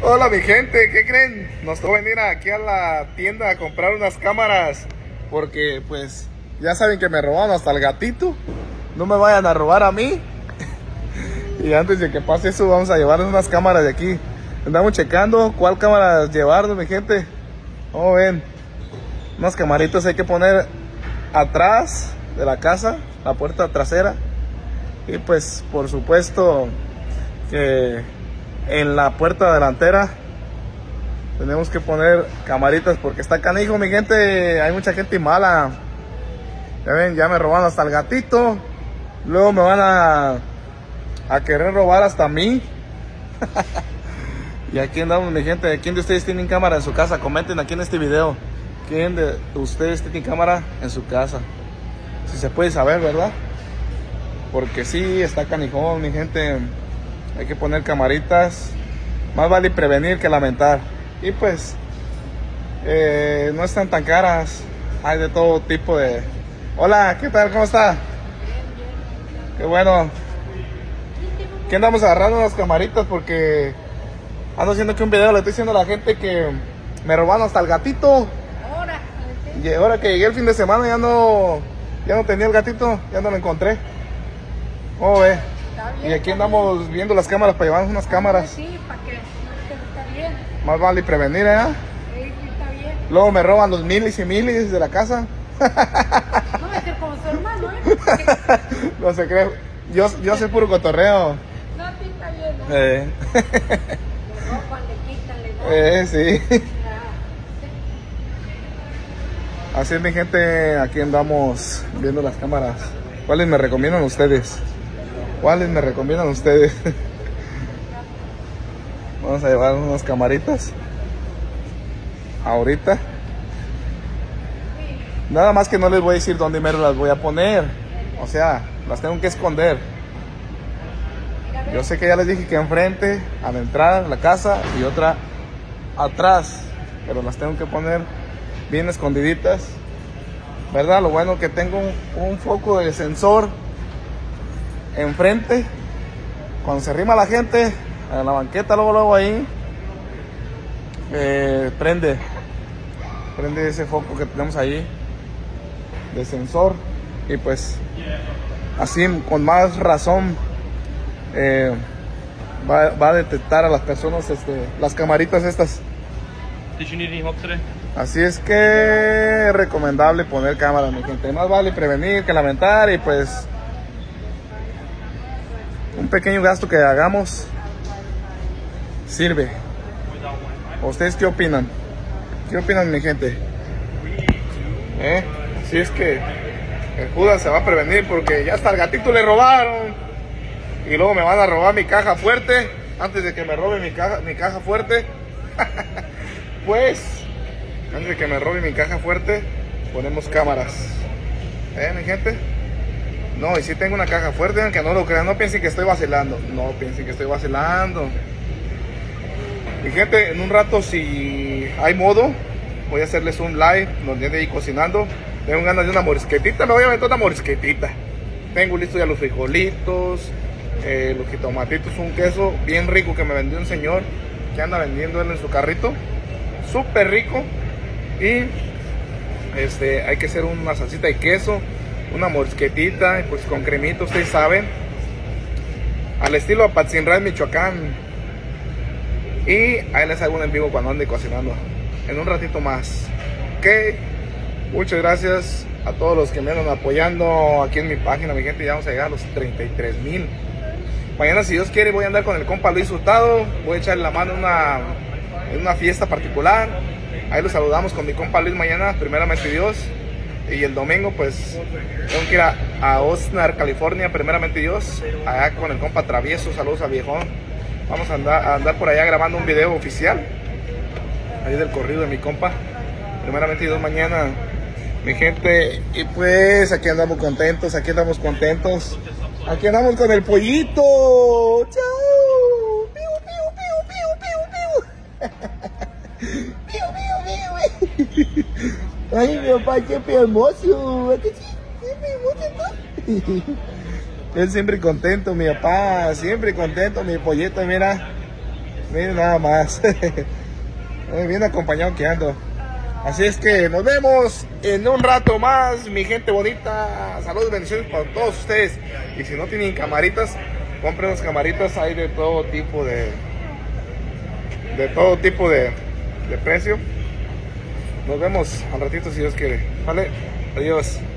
Hola mi gente, ¿qué creen? Nos tocó venir aquí a la tienda a comprar unas cámaras porque pues ya saben que me robaron hasta el gatito. No me vayan a robar a mí. Y antes de que pase eso vamos a llevarnos unas cámaras de aquí. Andamos checando cuál cámara llevarnos, mi gente. Como ven, unas camaritas hay que poner atrás de la casa, la puerta trasera. Y pues por supuesto que en la puerta delantera tenemos que poner camaritas porque está canijo, mi gente. Hay mucha gente mala. Ya ven, ya me robaron hasta el gatito. Luego me van a querer robar hasta a mí. Y aquí andamos, mi gente. ¿Quién de ustedes tienen cámara en su casa? Comenten aquí en este video. ¿Quién de ustedes tiene cámara en su casa? Si se puede saber, ¿verdad? Porque sí, está canijón, mi gente. Hay que poner camaritas. Más vale prevenir que lamentar. Y pues no están tan caras. Hay de todo tipo de... Hola, ¿qué tal? ¿Cómo está? Qué bueno. ¿Qué andamos agarrando unas camaritas? Porque ando haciendo aquí un video. Le estoy diciendo a la gente que me robaron hasta el gatito. Y ahora que llegué el fin de semana ya no tenía el gatito. Ya no lo encontré. ¿Cómo ve? Y aquí andamos viendo las cámaras para llevarnos unas cámaras. Sí, para que está bien. Más vale prevenir, ¿eh? Sí, está bien. Luego me roban los milis y milis de la casa. No voy a ser como su hermano, ¿eh? No se cree. Yo soy puro cotorreo. No, sí, está bien, ¿no? Le roban, le quitan, le dan. Sí. Así es, mi gente. Aquí andamos viendo las cámaras. ¿Cuáles me recomiendan ustedes? ¿Cuáles me recomiendan ustedes? Vamos a llevar unas camaritas ahorita. Nada más que no les voy a decir dónde mero las voy a poner. O sea, las tengo que esconder. Yo sé que ya les dije que enfrente, a la entrada de la casa, y otra atrás. Pero las tengo que poner bien escondiditas, ¿verdad? Lo bueno que tengo un foco de sensor enfrente. Cuando se arrima la gente en la banqueta, luego ahí prende ese foco que tenemos ahí de sensor. Y pues así con más razón va a detectar a las personas las camaritas estas. Did you need any help today? Así es que es recomendable poner cámara, mi gente. Más vale prevenir que lamentar. Y pues un pequeño gasto que hagamos sirve. ¿Ustedes qué opinan? ¿Qué opinan, mi gente? Así es que el Judas se va a prevenir porque ya hasta el gatito le robaron. Y luego me van a robar mi caja fuerte. Antes de que me robe mi caja fuerte. Pues antes de que me robe mi caja fuerte, ponemos cámaras. Mi gente. No, y si tengo una caja fuerte, aunque no lo crean. No piensen que estoy vacilando. No piensen que estoy vacilando. Mi gente, en un rato, si hay modo, voy a hacerles un live donde ande ahí cocinando. Tengo ganas de una morisquetita. Me voy a aventar una morisquetita. Tengo listo ya los frijolitos, los jitomatitos, un queso bien rico que me vendió un señor que anda vendiendo él en su carrito. Súper rico. Y hay que hacer una salsita de queso, una morisquetita, y pues con cremita, ustedes saben, al estilo Apatzinray, Michoacán. Y ahí les hago un en vivo cuando ande cocinando en un ratito más. Ok, muchas gracias a todos los que me andan apoyando aquí en mi página, mi gente. Ya vamos a llegar a los 33,000. Mañana, si Dios quiere, voy a andar con el compa Luis Hurtado. Voy a echarle la mano en una fiesta particular. Ahí los saludamos con mi compa Luis mañana, primeramente Dios. Y el domingo pues tengo que ir a Oxnard, California, primeramente Dios, allá con el compa Travieso. Saludos a viejón. Vamos a andar por allá grabando un video oficial ahí del corrido de mi compa, primeramente Dios, mañana, mi gente. Y pues aquí andamos contentos, aquí andamos contentos. Aquí andamos con el pollito. ¡Chao! ¡Piu, piu, piu, piu, piu! ¡Piu, piu, piu, piu! ¡Ay, mi papá, qué hermoso! Él siempre contento, mi papá, siempre contento, mi pollito, mira. Miren nada más. Bien acompañado que ando. Así es que nos vemos en un rato más, mi gente bonita. Saludos, bendiciones para todos ustedes. Y si no tienen camaritas, compren unas camaritas. Hay de todo tipo de precio. Nos vemos al ratito si Dios quiere. Vale, adiós.